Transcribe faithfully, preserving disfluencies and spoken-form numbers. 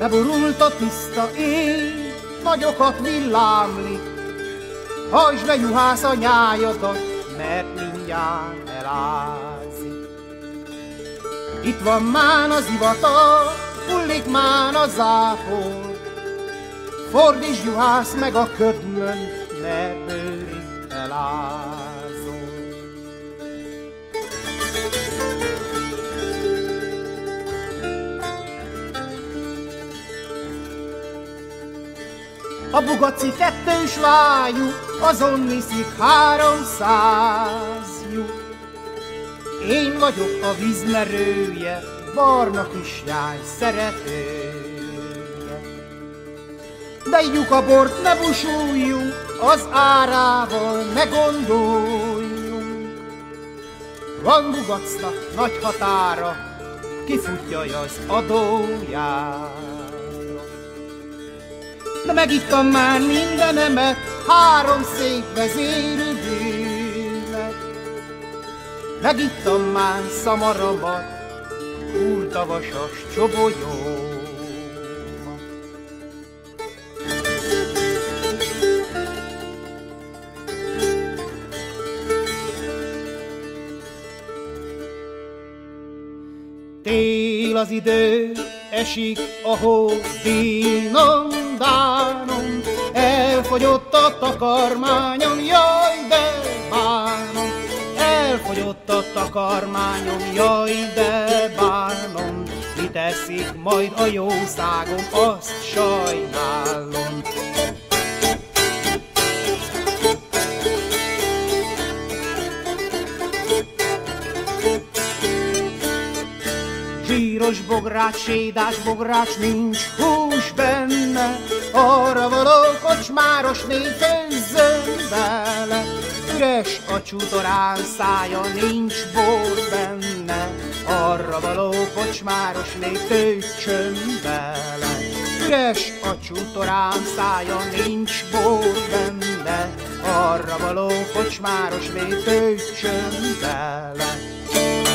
Beborult a tiszta éj, nagyokat villámlik, hajtsd be, juhász, a nyájadat, mert mindjárt elázik. Itt van mán az ivatar, hullik mán a zápor, fordítsd, juhász, meg a ködmönt, mert bőrig elázol. A bugaci kettős vájú, azon viszik háromszáz lyuk. Én vagyok a vízmerője, barna kislány szeretője. De igyuk a bort, ne busuljunk, az árával ne gondoljunk. Van Bugacnak nagy határa, kifutja az adójára. De megittam már mindenemet, három szép vezérű bűmet. Megittam már szamaramat, úrtavasas csobolyómat. Tél az idő, esik a hó, dínom, dánom, elfogyott a takarmányom, jaj, de bánom. Elfogyott a takarmányom, jaj, de bánom. Mit eszik majd a jószágom, azt sajnálom. Zsíros bogrács, sédás bogrács, nincs hús benne, arra való kocsmárosné főzzön bele. Üres a csutorán szája, nincs bor benne, arra való kocsmárosné töltsön bele. Üres a csutorán szája, nincs bor benne, arra való kocsmárosné töltsön bele.